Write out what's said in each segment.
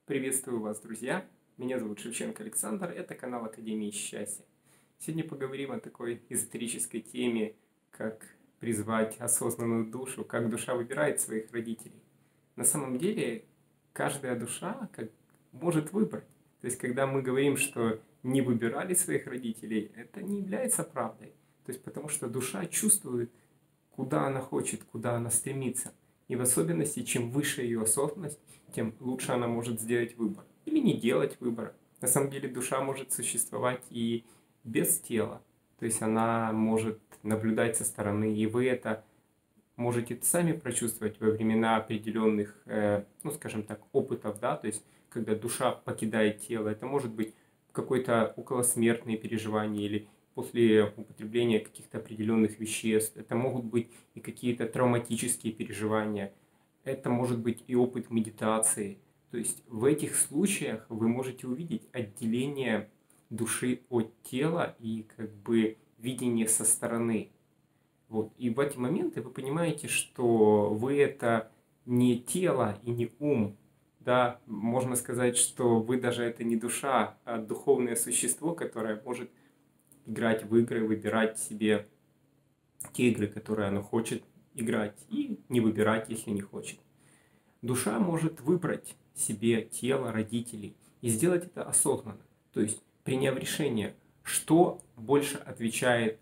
Приветствую вас, друзья! Меня зовут Шевченко Александр, это канал Академии Счастья. Сегодня поговорим о такой эзотерической теме, как призвать осознанную душу, как душа выбирает своих родителей. На самом деле, каждая душа может выбрать. То есть, когда мы говорим, что не выбирали своих родителей, это не является правдой. То есть, потому что душа чувствует, куда она хочет, куда она стремится. И в особенности, чем выше ее осознанность, тем лучше она может сделать выбор. Или не делать выбора. На самом деле душа может существовать и без тела. То есть она может наблюдать со стороны, и вы это можете сами прочувствовать во времена определенных, скажем так, опытов, да, то есть когда душа покидает тело. Это может быть какое-то околосмертное переживание или после употребления каких-то определенных веществ. Это могут быть и какие-то травматические переживания. Это может быть и опыт медитации. То есть в этих случаях вы можете увидеть отделение души от тела и видение со стороны. Вот. И в эти моменты вы понимаете, что вы это не тело и не ум. Да, можно сказать, что вы даже это не душа, а духовное существо, которое может играть в игры, выбирать себе те игры, которые оно хочет играть, и не выбирать, если не хочет. Душа может выбрать себе тело родителей и сделать это осознанно. То есть приняв решение, что больше отвечает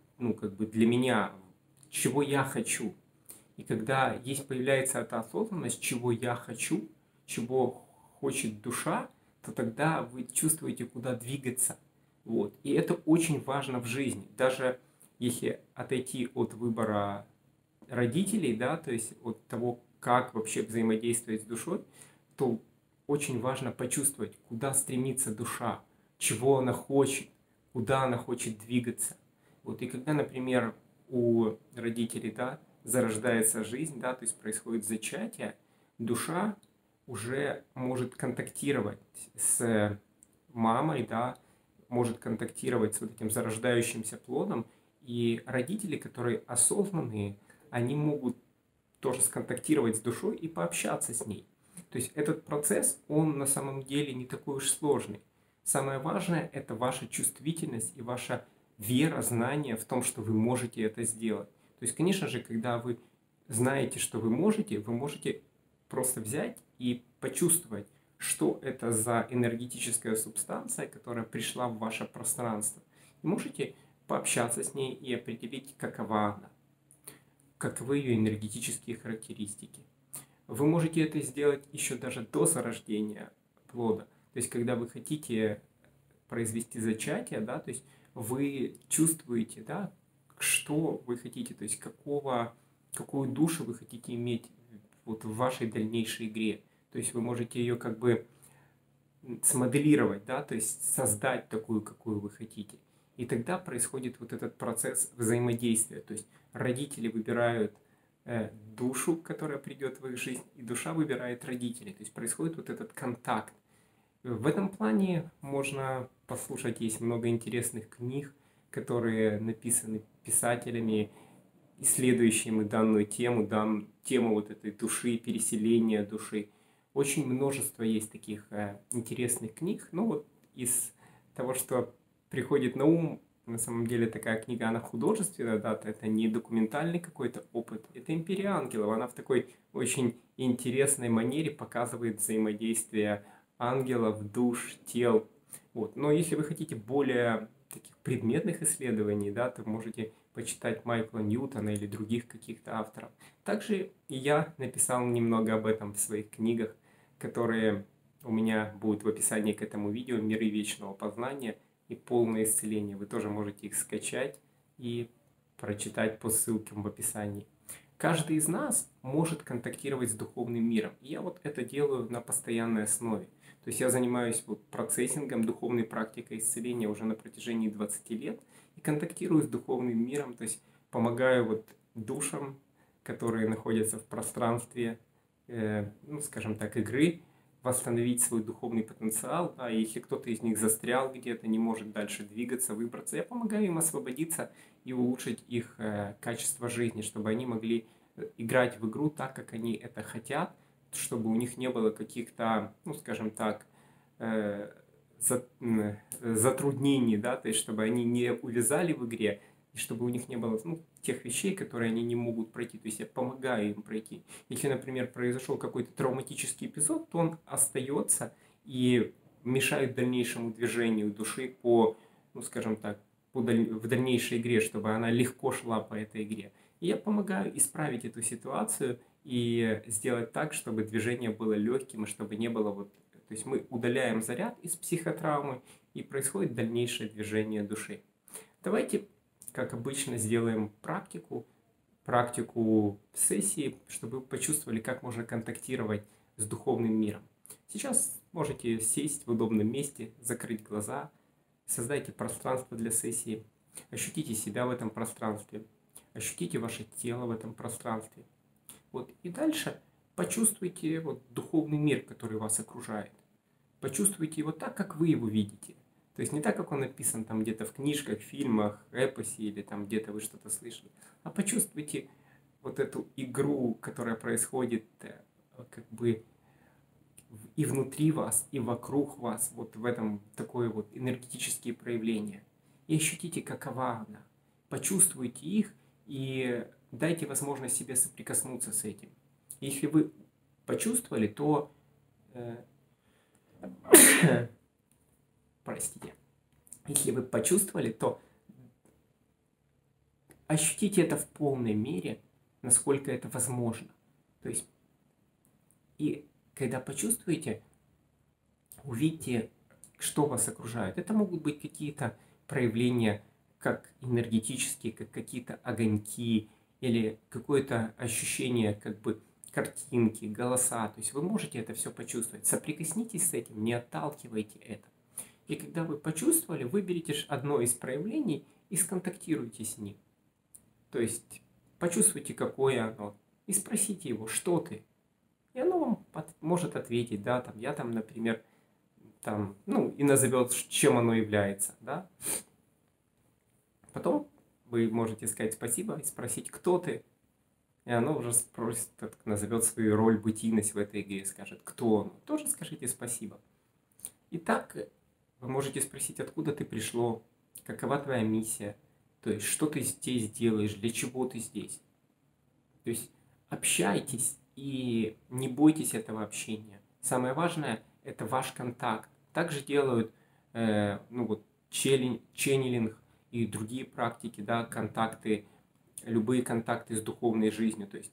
для меня, чего я хочу. И когда появляется эта осознанность, чего я хочу, чего хочет душа, то тогда вы чувствуете, куда двигаться. Вот. И это очень важно в жизни. Даже если отойти от выбора родителей, да, то есть от того, как вообще взаимодействовать с душой, то очень важно почувствовать, куда стремится душа, чего она хочет, куда она хочет двигаться. Вот. И когда, например, у родителей, да, зарождается жизнь, да, то есть происходит зачатие, душа уже может контактировать с мамой, да, может контактировать с вот этим зарождающимся плодом, и родители, которые осознанные, они могут тоже сконтактировать с душой и пообщаться с ней. То есть этот процесс, он на самом деле не такой уж сложный. Самое важное – это ваша чувствительность и ваша вера, знание в том, что вы можете это сделать. То есть, конечно же, когда вы знаете, что вы можете просто взять и почувствовать, что это за энергетическая субстанция, которая пришла в ваше пространство. И можете пообщаться с ней и определить, какова она, каковы ее энергетические характеристики. Вы можете это сделать еще даже до зарождения плода. То есть, когда вы хотите произвести зачатие, да, то есть вы чувствуете, да, что вы хотите, то есть какую душу вы хотите иметь вот в вашей дальнейшей игре. То есть вы можете ее смоделировать, да, то есть создать такую, какую вы хотите. И тогда происходит вот этот процесс взаимодействия. То есть родители выбирают душу, которая придет в их жизнь, и душа выбирает родителей. То есть происходит вот этот контакт. В этом плане можно послушать, есть много интересных книг, которые написаны писателями, исследующими данную тему, тему вот этой души, переселения души. Очень множество есть таких интересных книг. Ну вот из того, что приходит на ум, на самом деле такая книга, она художественная, да, это не документальный какой-то опыт, это «Империя ангелов». Она в такой очень интересной манере показывает взаимодействие ангелов, душ, тел. Вот. Но если вы хотите более таких предметных исследований, да, то можете почитать Майкла Ньютона или других каких-то авторов. Также и я написал немного об этом в своих книгах, которые у меня будут в описании к этому видео, «Миры вечного познания» и «Полное исцеление». Вы тоже можете их скачать и прочитать по ссылкам в описании. Каждый из нас может контактировать с духовным миром. И я вот это делаю на постоянной основе. То есть я занимаюсь процессингом, духовной практикой исцеления уже на протяжении 20 лет и контактирую с духовным миром, то есть помогаю душам, которые находятся в пространстве, скажем так, игры, восстановить свой духовный потенциал. А если кто-то из них застрял где-то, не может дальше двигаться, выбраться, я помогаю им освободиться и улучшить их качество жизни, чтобы они могли играть в игру так, как они это хотят, чтобы у них не было каких-то, ну, скажем так, э, затруднений, да, то есть чтобы они не увязали в игре, и чтобы у них не было, ну, тех вещей, которые они не могут пройти. То есть я помогаю им пройти. Если, например, произошел какой-то травматический эпизод, то он остается и мешает дальнейшему движению души по, ну, скажем так, в дальнейшей игре, чтобы она легко шла по этой игре. И я помогаю исправить эту ситуацию и сделать так, чтобы движение было легким, и чтобы не было вот... То есть мы удаляем заряд из психотравмы, и происходит дальнейшее движение души. Давайте, как обычно, сделаем практику сессии, чтобы вы почувствовали, как можно контактировать с духовным миром. Сейчас можете сесть в удобном месте, закрыть глаза, создайте пространство для сессии, ощутите себя в этом пространстве, ощутите ваше тело в этом пространстве. Вот. И дальше почувствуйте вот духовный мир, который вас окружает. Почувствуйте его так, как вы его видите. То есть не так, как он написан там где-то в книжках, фильмах, эпосе или там где-то вы что-то слышали, а почувствуйте вот эту игру, которая происходит как бы и внутри вас, и вокруг вас, вот в этом такое вот энергетические проявления. И ощутите, какова она. Почувствуйте их и дайте возможность себе соприкоснуться с этим. Если вы почувствовали, то простите. Если вы почувствовали, то ощутите это в полной мере, насколько это возможно. То есть, и когда почувствуете, увидите, что вас окружает. Это могут быть какие-то проявления, как энергетические, как какие-то огоньки, или какое-то ощущение, как бы картинки, голоса. То есть вы можете это все почувствовать. Соприкоснитесь с этим, не отталкивайте это. И когда вы почувствовали, выберите одно из проявлений и сконтактируйте с ним. То есть почувствуйте, какое оно, и спросите его, что ты. И оно вам может ответить, да, там, я там, например, там, ну, и назовет, чем оно является, да. Потом вы можете сказать спасибо и спросить, кто ты. И оно уже спросит, назовет свою роль, бытийность в этой игре, скажет, кто он. Тоже скажите спасибо. Итак, вы можете спросить, откуда ты пришло, какова твоя миссия, то есть, что ты здесь делаешь, для чего ты здесь. То есть, общайтесь и не бойтесь этого общения. Самое важное – это ваш контакт. Также делают, ну вот, ченнелинг и другие практики, да, контакты, любые контакты с духовной жизнью. То есть,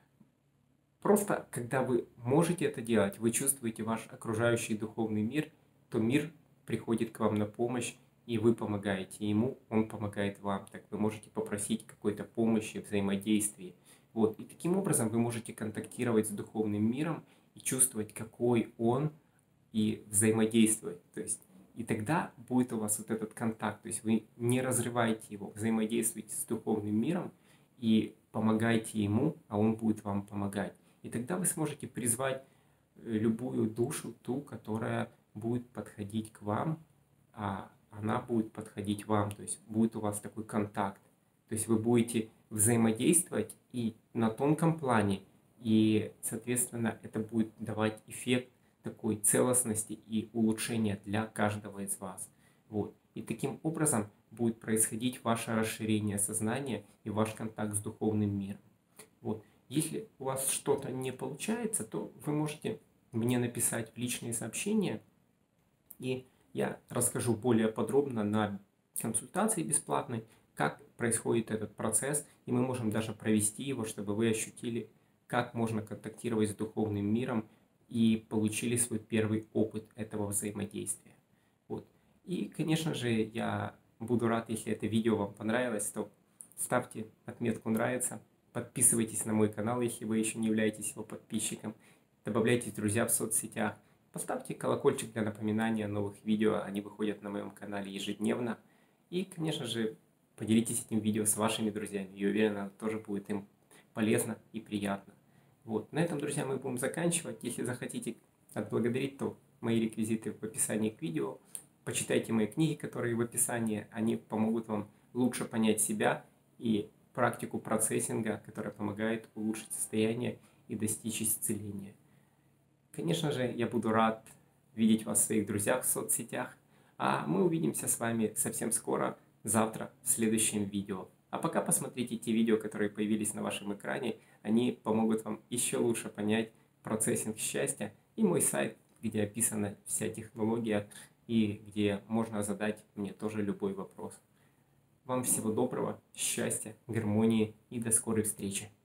просто, когда вы можете это делать, вы чувствуете ваш окружающий духовный мир, то мир приходит к вам на помощь, и вы помогаете ему, он помогает вам. Так вы можете попросить какой-то помощи, взаимодействия. Вот. И таким образом вы можете контактировать с духовным миром и чувствовать, какой он, и взаимодействовать. То есть, и тогда будет у вас вот этот контакт. То есть вы не разрываете его, взаимодействуете с духовным миром и помогаете ему, а он будет вам помогать. И тогда вы сможете призвать любую душу, ту, которая будет подходить к вам, а она будет подходить вам. То есть будет у вас такой контакт. То есть вы будете взаимодействовать и на тонком плане, и, соответственно, это будет давать эффект такой целостности и улучшения для каждого из вас. Вот. И таким образом будет происходить ваше расширение сознания и ваш контакт с духовным миром. Вот. Если у вас что-то не получается, то вы можете мне написать в личные сообщения, и я расскажу более подробно на консультации бесплатной, как происходит этот процесс, и мы можем даже провести его, чтобы вы ощутили, как можно контактировать с духовным миром и получили свой первый опыт этого взаимодействия. Вот. И, конечно же, я буду рад, если это видео вам понравилось, то ставьте отметку «Нравится», подписывайтесь на мой канал, если вы еще не являетесь его подписчиком, добавляйтесь в друзья в соцсетях, поставьте колокольчик для напоминания о новых видео, они выходят на моем канале ежедневно. И, конечно же, поделитесь этим видео с вашими друзьями, и уверен, оно тоже будет им полезно и приятно. Вот. На этом, друзья, мы будем заканчивать. Если захотите отблагодарить, то мои реквизиты в описании к видео. Почитайте мои книги, которые в описании. Они помогут вам лучше понять себя и практику процессинга, которая помогает улучшить состояние и достичь исцеления. Конечно же, я буду рад видеть вас в своих друзьях в соцсетях. А мы увидимся с вами совсем скоро, завтра, в следующем видео. А пока посмотрите те видео, которые появились на вашем экране. Они помогут вам еще лучше понять процессинг счастья и мой сайт, где описана вся технология и где можно задать мне тоже любой вопрос. Вам всего доброго, счастья, гармонии и до скорой встречи.